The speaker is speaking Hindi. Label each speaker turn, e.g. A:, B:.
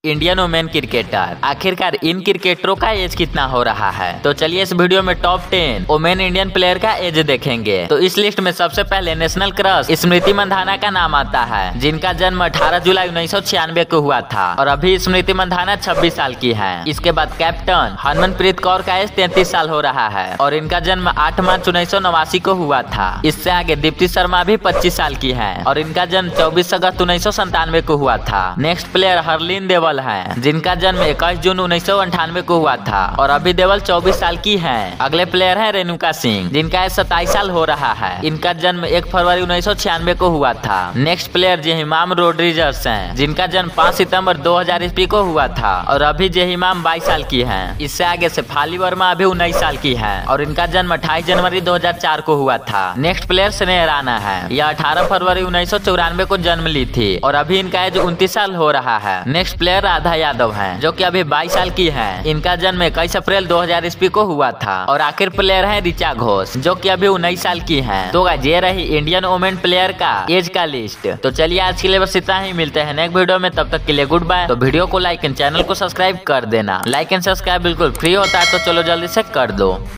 A: Indian women cricketer. आखिरकार इन क्रिकेटरों का एज कितना हो रहा है, तो चलिए इस वीडियो में टॉप 10 वुमेन इंडियन प्लेयर का एज देखेंगे। तो इस लिस्ट में सबसे पहले नेशनल क्रश स्मृति मंधाना का नाम आता है, जिनका जन्म 18 जुलाई 1996 को हुआ था और अभी स्मृति मंधाना 26 साल की है। इसके बाद कैप्टन हरमनप्रीत कौर का एज 33 साल हो रहा है और इनका जन्म 8 मार्च 1989 को हुआ था। इससे आगे दीप्ति शर्मा भी 25 साल की है और इनका जन्म 24 अगस्त 1997 को हुआ था। नेक्स्ट प्लेयर हरलीन देवल है, जिनका जन्म 21 जून 1998 को हुआ था और अभी देवल 24 साल की हैं। अगले प्लेयर है रेणुका सिंह, जिनका एज 27 साल हो रहा है। इनका जन्म 1 फरवरी 1996 को हुआ था। नेक्स्ट प्लेयर जेहिमाम रोड्रिगस हैं, जिनका जन्म 5 सितंबर 2000 ईस्वी को हुआ था और अभी जेहिमाम 22 साल की हैं। इससे आगे शेफाली वर्मा अभी 19 साल की है और इनका जन्म 28 जनवरी 2004 को हुआ था। नेक्स्ट प्लेयर स्नेह राणा है, यह 18 फरवरी 1994 को जन्म ली थी और अभी इनका एज 29 साल हो रहा है। नेक्स्ट प्लेयर राधा यादव हैं, जो कि अभी 22 साल की हैं। इनका जन्म 21 अप्रैल 2000 ईस्वी को हुआ था और आखिर प्लेयर है ऋचा घोष, जो कि अभी 19 साल की हैं। तो ये रही इंडियन वुमेन प्लेयर का एज का लिस्ट। तो चलिए आज के लिए बस इतना ही, मिलते हैं नेक्स्ट वीडियो में, तब तक के लिए गुड बाय। तो वीडियो को लाइक एंड चैनल को सब्सक्राइब कर देना। लाइक एंड सब्सक्राइब बिल्कुल फ्री होता है, तो चलो जल्दी से कर दो।